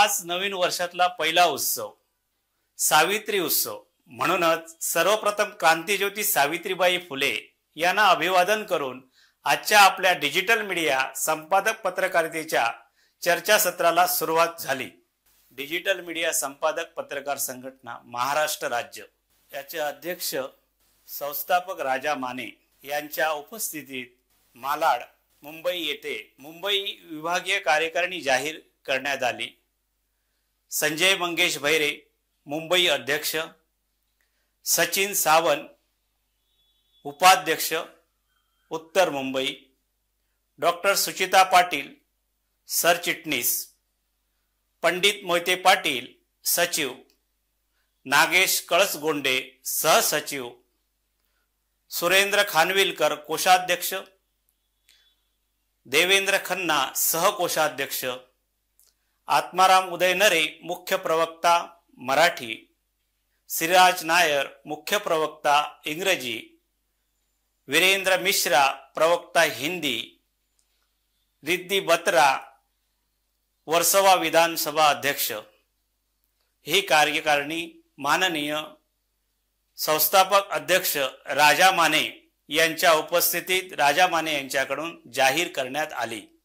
आज नवीन वर्षातला पहिला उत्सव सावित्री उत्सव। म्हणूनच सर्वप्रथम क्रांतिज्योती सावित्रीबाई फुले यांना अभिवादन करून आजच्या आपल्या डिजिटल मीडिया संपादक पत्रकारितेच्या चर्चासत्राला सुरुवात झाली। डिजिटल मीडिया संपादक पत्रकार संघटना महाराष्ट्र राज्य याचे अध्यक्ष संस्थापक राजा माने यांच्या उपस्थितीत मालाड मुंबई येथे मुंबई विभागीय कार्यकारिणी जाहीर करण्यात आली। संजय मंगेश भैरे मुंबई अध्यक्ष, सचिन सावंत उपाध्यक्ष उत्तर मुंबई, डॉक्टर सुचिता पाटील सरचिटणीस, पंडित मोहिते पाटील सचिव, नागेश कळसगोंडे सहसचिव, सुरेंद्र खानविलकर कोषाध्यक्ष, देवेंद्र खन्ना सहकोषाध्यक्ष, आत्माराम उदयनरे मुख्य प्रवक्ता मराठी, श्रीराज नायर मुख्य प्रवक्ता इंग्रजी, वीरेंद्र मिश्रा प्रवक्ता हिंदी, रिद्धी बत्रा वर्सोवा विधानसभा अध्यक्ष। ही कार्यकारिणी माननीय संस्थापक अध्यक्ष राजा माने यांच्या उपस्थितीत राजा माने यांच्याकडून जाहीर करण्यात आली।